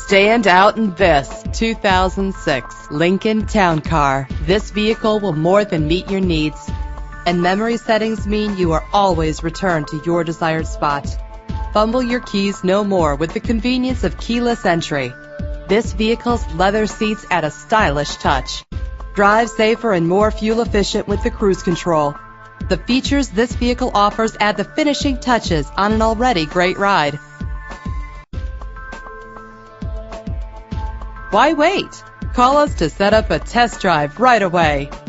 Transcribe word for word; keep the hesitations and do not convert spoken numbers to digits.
Stand out in this two thousand six Lincoln Town Car. This vehicle will more than meet your needs, and memory settings mean you are always returned to your desired spot. Fumble your keys no more with the convenience of keyless entry. This vehicle's leather seats add a stylish touch. Drive safer and more fuel efficient with the cruise control. The features this vehicle offers add the finishing touches on an already great ride. Why wait? Call us to set up a test drive right away.